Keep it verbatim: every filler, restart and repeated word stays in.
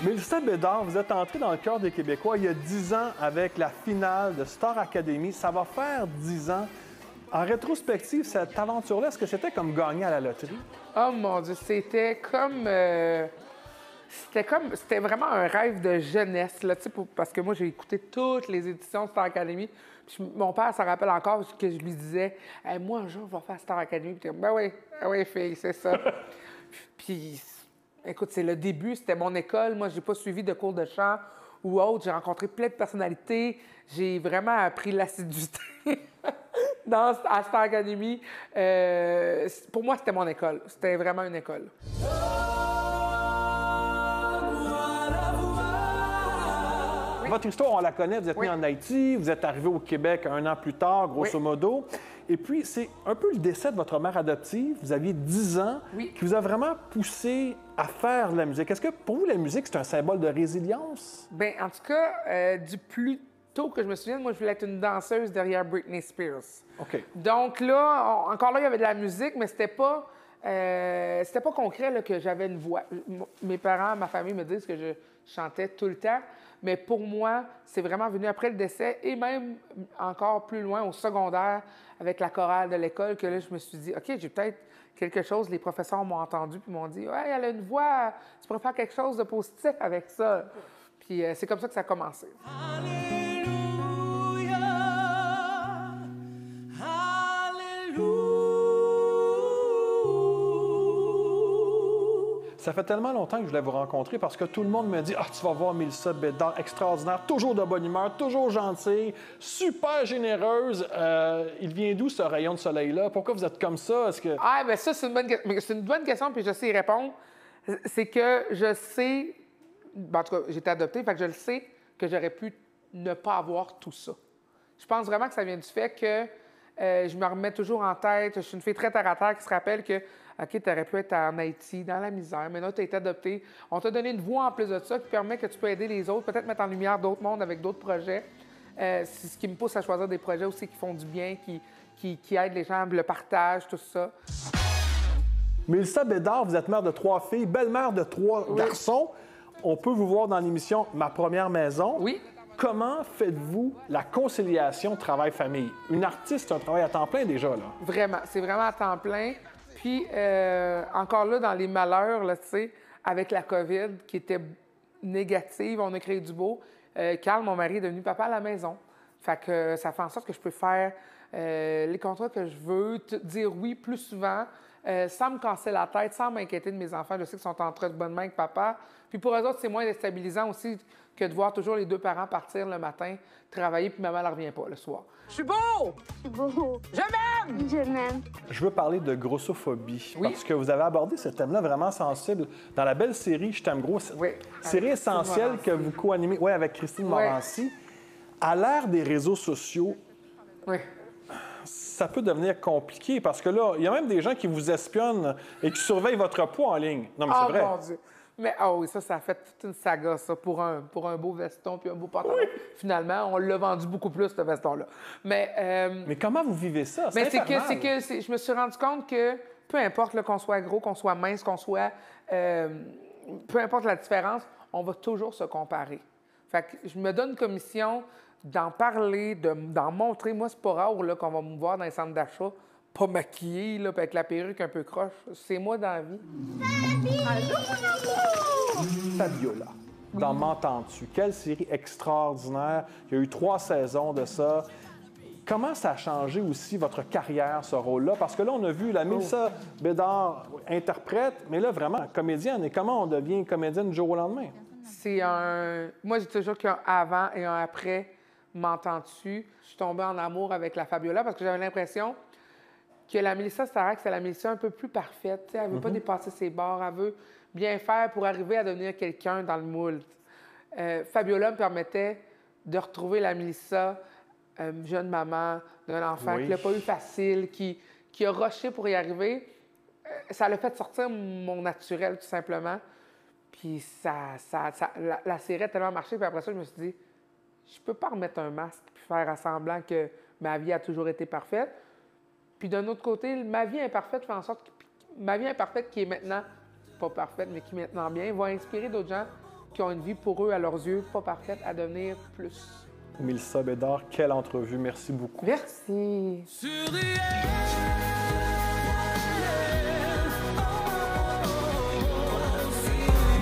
Mélissa Bédard, vous êtes entrée dans le cœur des Québécois il y a dix ans avec la finale de Star Academy. Ça va faire dix ans. En rétrospective, cette aventure-là, est-ce que c'était comme gagner à la loterie? Oh mon Dieu, c'était comme... Euh... C'était comme... C'était vraiment un rêve de jeunesse, là, tu sais, pour... parce que moi, j'ai écouté toutes les éditions de Star Academy. Puis mon père s'en rappelle encore que je lui disais hey, « Moi, un jour, je vais faire Star Academy. » Puis ben oui, ben oui, fille, c'est ça. Puis... Écoute, c'est le début, c'était mon école. Moi, je n'ai pas suivi de cours de chant ou autre. J'ai rencontré plein de personnalités. J'ai vraiment appris l'assiduité dans, à Star Academy. Euh, pour moi, c'était mon école. C'était vraiment une école. Votre histoire, on la connaît. Vous êtes Oui. né en Haïti, vous êtes arrivé au Québec un an plus tard, grosso Oui. modo. Et puis, c'est un peu le décès de votre mère adoptive. Vous aviez dix ans, Oui. qui vous a vraiment poussé à faire de la musique. Est-ce que pour vous, la musique, c'est un symbole de résilience? Bien, en tout cas, euh, du plus tôt que je me souvienne, moi, je voulais être une danseuse derrière Britney Spears. OK. Donc là, on- encore là, il y avait de la musique, mais c'était pas... Euh, c'était pas concret là, que j'avais une voix. M- Mes parents, ma famille me disent que je chantais tout le temps, mais pour moi, c'est vraiment venu après le décès et même encore plus loin au secondaire avec la chorale de l'école que là, je me suis dit, OK, j'ai peut-être quelque chose. Les professeurs m'ont entendu puis m'ont dit, ouais, elle a une voix, tu pourrais faire quelque chose de positif avec ça. Puis euh, c'est comme ça que ça a commencé. Ça fait tellement longtemps que je voulais vous rencontrer parce que tout le monde me dit « Ah, tu vas voir Mélissa Bédard, extraordinaire, toujours de bonne humeur, toujours gentille, super généreuse. Euh, il vient d'où ce rayon de soleil-là? Pourquoi vous êtes comme ça? Est-ce que... Ah, bien ça, c'est une, bonne... que- c'est une bonne question, puis je sais y répondre. C'est que je sais... Ben, en tout cas, j'ai été adoptée, fait que je le sais que j'aurais pu ne pas avoir tout ça. Je pense vraiment que ça vient du fait que euh, je me remets toujours en tête. Je suis une fille très terre-à-terre qui se rappelle que, OK, tu aurais pu être en Haïti, dans la misère, mais là, tu as été adoptée. On t'a donné une voix en plus de ça qui permet que tu peux aider les autres, peut-être mettre en lumière d'autres mondes avec d'autres projets. Euh, c'est ce qui me pousse à choisir des projets aussi qui font du bien, qui, qui, qui aident les gens, le partage, tout ça. Mélissa Bédard, vous êtes mère de trois filles, belle-mère de trois Oui. garçons. On peut vous voir dans l'émission Ma première maison. Oui. Comment faites-vous la conciliation travail-famille? Une artiste, c'est un travail à temps plein déjà, là. Vraiment, c'est vraiment à temps plein. Puis, euh, encore là, dans les malheurs, là, tu sais, avec la COVID qui était négative, on a créé du beau. Euh, Carl, mon mari, est devenu papa à la maison. Fait que euh, ça fait en sorte que je peux faire euh, les contrats que je veux, t- dire oui plus souvent, euh, sans me casser la tête, sans m'inquiéter de mes enfants. Je sais qu'ils sont en très bonne main avec papa. Puis pour eux autres, c'est moins déstabilisant aussi que de voir toujours les deux parents partir le matin, travailler, puis maman ne revient pas le soir. Je suis beau! C'est beau. Je m'aime! Je m'aime. Je veux parler de grossophobie, Oui. parce que vous avez abordé ce thème-là vraiment sensible dans la belle série Je t'aime gros. Oui. Série Avec Christine essentielle Morancy. que vous co-animez ouais, avec Christine Oui. Morancy. À l'ère des réseaux sociaux, Oui. ça peut devenir compliqué parce que là, il y a même des gens qui vous espionnent et qui surveillent votre poids en ligne. Non, mais Oh c'est vrai. mon Dieu! Mais ah oui, ça, ça a fait toute une saga, ça, pour un, pour un beau veston puis un beau pantalon. Finalement, on l'a vendu beaucoup plus, ce veston-là. Mais, euh, Mais comment vous vivez ça? mais c'est que, infernal. c'est que c'est- je me suis rendu compte que peu importe là, qu'on soit gros, qu'on soit mince, qu'on soit... euh, peu importe la différence, on va toujours se comparer. Fait que je me donne comme mission d'en parler, de- d'en montrer. Moi, c'est pas rare là, qu'on va me voir dans les centres d'achat, pas maquillée, là, puis avec la perruque un peu croche. C'est moi dans la vie. Fabiola, dans M'entends-tu? Quelle série extraordinaire. Il y a eu trois saisons de ça. Comment ça a changé aussi votre carrière, ce rôle-là? Parce que là, on a vu la Mélissa Bédard interprète, mais là, vraiment, comédienne. Et comment on devient comédienne du jour au lendemain? C'est un... Moi, j'ai toujours qu'un avant et un après. M'entends-tu? Je suis tombée en amour avec la Fabiola parce que j'avais l'impression que la Mélissa Starac, c'est la Mélissa un peu plus parfaite. T'sais, elle ne veut pas dépasser ses bords. Elle veut bien faire pour arriver à devenir quelqu'un dans le moule. Euh, Fabiola me permettait de retrouver la Mélissa, euh, jeune maman d'un enfant Oui. qui l'a pas eu facile, qui, qui a rushé pour y arriver. Euh, ça l'a fait sortir mon naturel, tout simplement. Puis ça, ça, ça- la, la série a tellement marché. Puis après ça, je me suis dit, je peux pas remettre un masque puis faire à semblant que ma vie a toujours été parfaite. Puis d'un autre côté, ma vie imparfaite fait en sorte que ma vie imparfaite qui est maintenant pas parfaite, mais qui est maintenant bien, va inspirer d'autres gens qui ont une vie pour eux, à leurs yeux, pas parfaite, à devenir plus. Mélissa Bédard, quelle entrevue. Merci beaucoup. Merci. Sur the air.